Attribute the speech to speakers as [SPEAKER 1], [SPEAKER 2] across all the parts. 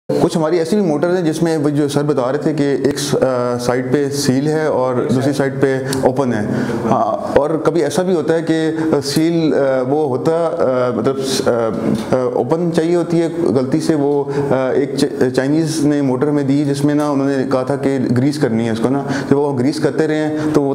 [SPEAKER 1] कुछ हमारी ऐसी भी मोटर्स हैं जिसमें वो जो सर बता रहे थे कि एक साइड पे सील है और दूसरी साइड पे ओपन है। हाँ, और कभी ऐसा भी होता है कि सील वो होता मतलब ओपन चाहिए होती है, गलती से वो एक चाइनीज़ ने मोटर में दी जिसमें ना उन्होंने कहा था कि ग्रीस करनी है उसको ना, जब वो ग्रीस करते रहे तो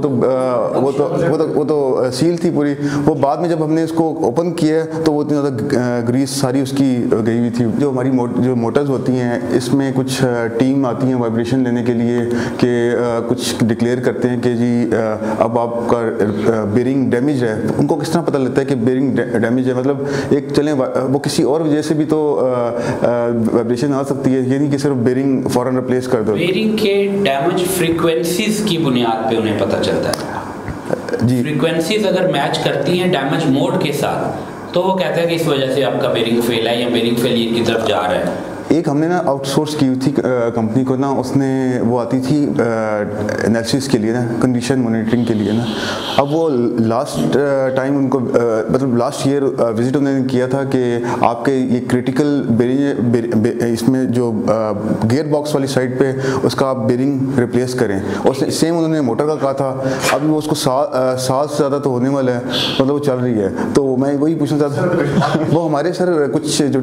[SPEAKER 1] वो तो सील थी पूरी। वो बाद में जब हमने इसको ओपन किया तो वो इतनी ज़्यादा ग्रीस सारी उसकी गई हुई थी। जो हमारी जो मोटर्स होती हैं इसमें कुछ टीम आती हैं वाइब्रेशन लेने के लिए कि कुछ डिक्लेयर करते हैं कि जी अब आपका बेरिंग डैमेज है। उनको किस तरह पता लगता है कि बेरिंग डैमेज है? मतलब एक चलें वो किसी और वजह से भी तो वाइब्रेशन आ सकती है, ये नहीं कि सिर्फ बेरिंग फौरन रिप्लेस कर दो।
[SPEAKER 2] बेरिंग के डैमेज फ्रीक्वेंसीज की बुनियाद पे उन्हें पता चलता है जी। फ्रीक्वेंसीज अगर मैच करती हैं डैमेज मोड के साथ तो वो कहते हैं कि इस वजह से आपका बेरिंग फेल है या बेरिंग फेलियर की तरफ जा रहा है।
[SPEAKER 1] एक हमने ना आउटसोर्स की थी कंपनी को ना, उसने वो आती थी एनालिसिस के लिए ना, कंडीशन मॉनिटरिंग के लिए ना। अब वो लास्ट टाइम उनको मतलब लास्ट ईयर विजिट उन्होंने किया था कि आपके ये क्रिटिकल बेरिंग इसमें जो गियर बॉक्स वाली साइड पे उसका आप बेरिंग रिप्लेस करें। और सेम उन्होंने मोटर का कहा था। अभी वो उसको साल से ज़्यादा तो होने वाला है, मतलब वो चल रही है। तो मैं वही पूछना चाहता था वो हमारे सर कुछ जो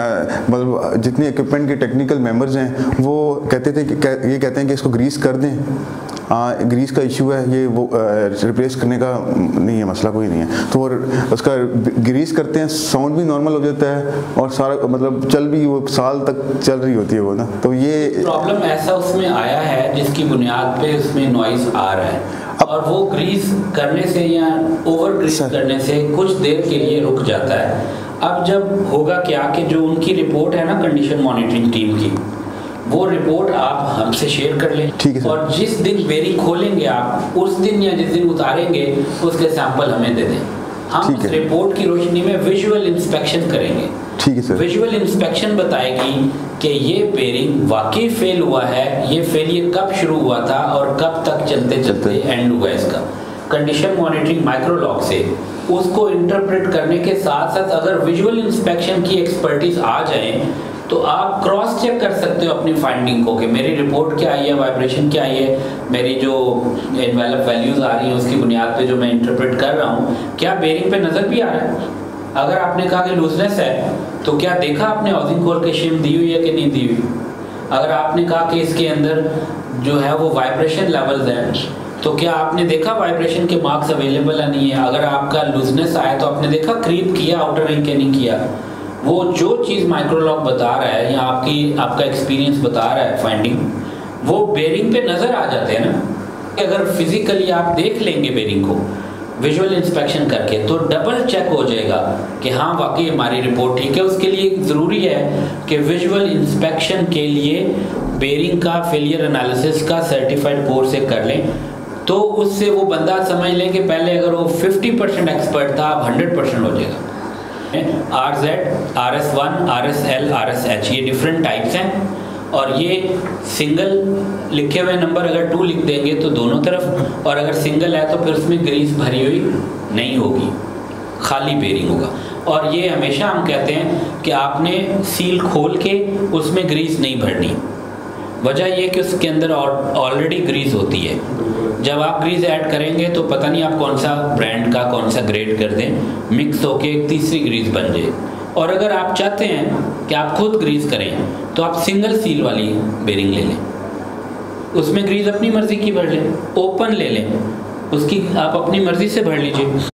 [SPEAKER 1] मतलब जितने इक्विपमेंट के टेक्निकल मेंबर्स हैं वो कहते थे कि ये कहते हैं कि इसको ग्रीस कर दें। ग्रीस का इशू है, ये वो रिप्लेस करने का नहीं है, मसला कोई नहीं है। तो उसका ग्रीस करते हैं, साउंड भी नॉर्मल हो जाता है और सारा मतलब चल भी वो साल तक चल रही होती है वो ना। तो ये
[SPEAKER 2] प्रॉब्लम ऐसा उसमें आया है जिसकी बुनियाद पे उसमें नॉइज आ रहा है और वो ग्रीस करने से या ओवर ग्रीस करने से कुछ देर के लिए रुक जाता है। अब जब होगा क्या कि जो उनकी रिपोर्ट है ना कंडीशन मॉनिटरिंग टीम की, वो रिपोर्ट आप हमसे शेयर कर लें।
[SPEAKER 1] ठीक है।
[SPEAKER 2] और जिस दिन बेरिंग खोलेंगे आप उस दिन या जिस दिन उतारेंगे उसके सैंपल हमें दे दें। हम उस रिपोर्ट की रोशनी में विजुअल इंस्पेक्शन करेंगे।
[SPEAKER 1] ठीक है सर।
[SPEAKER 2] विजुअल इंस्पेक्शन बताएगी कि ये बेरिंग वाकई फेल हुआ है, ये फेलियर कब शुरू हुआ था और कब तक चलते चलते एंड हुआ इसका। कंडीशन मॉनिटरिंग माइक्रोलॉग से उसको इंटरप्रेट करने के साथ साथ अगर विजुअल इंस्पेक्शन की एक्सपर्टीज आ जाए तो आप क्रॉस चेक कर सकते हो अपनी फाइंडिंग को कि मेरी रिपोर्ट क्या आई है, वाइब्रेशन क्या आई है, मेरी जो एनवेलप वैल्यूज आ रही हैं उसकी बुनियाद पे जो मैं इंटरप्रेट कर रहा हूँ क्या बेरिंग पे नजर भी आ रहा है। अगर आपने कहा कि लूजनेस है तो क्या देखा आपने हाउसिंग खोल के शेम दी हुई है कि नहीं दी हुई। अगर आपने कहा कि इसके अंदर जो है वो वाइब्रेशन लेवल्स हैं तो क्या आपने देखा वाइब्रेशन के मार्क्स अवेलेबल है नहीं है। अगर आपका लूजनेस आया तो आपने देखा क्रीप किया आउटर रिंग के नहीं किया। वो जो चीज़ माइक्रोलॉग बता रहा है या आपका एक्सपीरियंस बता रहा है फाइंडिंग, वो बेरिंग पे नज़र आ जाते हैं ना। अगर फिजिकली आप देख लेंगे बेरिंग को विजुअल इंस्पेक्शन करके तो डबल चेक हो जाएगा कि हाँ वाकई हमारी रिपोर्ट ठीक है। उसके लिए ज़रूरी है कि विजुअल इंस्पेक्शन के लिए बेरिंग का फेलियर एनालिसिस का सर्टिफाइड कोर्स एक कर लें तो उससे वो बंदा समझ लें कि पहले अगर वो 50% एक्सपर्ट था अब 100% हो जाएगा। RZ, RS1, RSL, RSH ये डिफरेंट टाइप्स हैं और ये सिंगल लिखे हुए नंबर अगर 2 लिख देंगे तो दोनों तरफ, और अगर सिंगल है तो फिर उसमें ग्रीस भरी हुई नहीं होगी, खाली बेरिंग होगा। और ये हमेशा हम कहते हैं कि आपने सील खोल के उसमें ग्रीस नहीं भरनी। वजह यह कि उसके अंदर ऑलरेडी ग्रीस होती है। जब आप ग्रीस ऐड करेंगे तो पता नहीं आप कौन सा ब्रांड का कौन सा ग्रेड कर दें, मिक्स होके एक तीसरी ग्रीस बन जाए। और अगर आप चाहते हैं कि आप खुद ग्रीस करें तो आप सिंगल सील वाली बेरिंग ले लें, उसमें ग्रीस अपनी मर्जी की भर लें, ओपन ले लें, उसकी आप अपनी मर्जी से भर लीजिए।